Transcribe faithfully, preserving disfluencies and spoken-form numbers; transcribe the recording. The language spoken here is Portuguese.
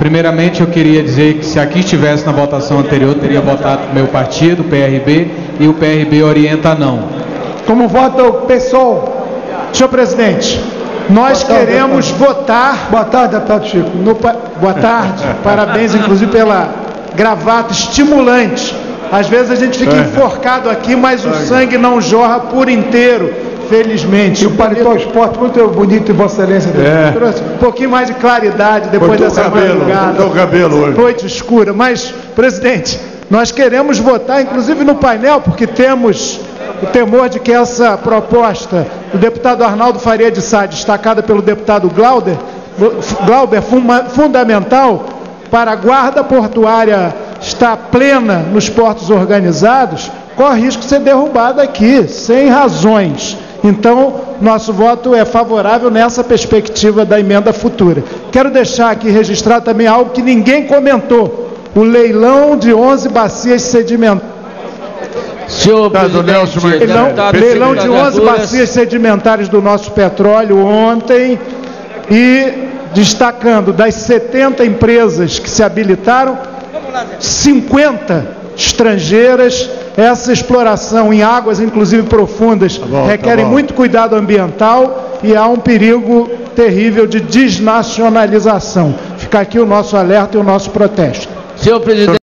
Primeiramente, eu queria dizer que se aqui estivesse na votação anterior, eu teria votado o meu partido, o P R B, e o P R B orienta não. Como vota o PSOL? Senhor presidente, nós Boa tarde, queremos deputado. votar... Boa tarde, deputado Chico. No, boa tarde, parabéns inclusive pela gravata estimulante. Às vezes a gente fica enforcado aqui, mas o sangue não jorra por inteiro, felizmente. E o paletó esporte muito bonito, Vossa Excelência. É. Trouxe um pouquinho mais de claridade depois Cortou dessa o cabelo, madrugada. cortou o cabelo hoje. Noite escura. Mas, presidente, nós queremos votar, inclusive no painel, porque temos o temor de que essa proposta do deputado Arnaldo Faria de Sá, destacada pelo deputado Glauber, Glauber fundamental para a guarda portuária estar plena nos portos organizados, corre risco de ser derrubada aqui, sem razões. Então, nosso voto é favorável nessa perspectiva da emenda futura. Quero deixar aqui registrado também algo que ninguém comentou, o leilão de onze bacias sedimentares. Senhor presidente, Leilão, leilão de onze bacias sedimentares do nosso petróleo ontem, e destacando das setenta empresas que se habilitaram, cinquenta estrangeiras. Essa exploração em águas, inclusive profundas, tá bom, requerem tá muito cuidado ambiental e há um perigo terrível de desnacionalização. Fica aqui o nosso alerta e o nosso protesto. Senhor presidente.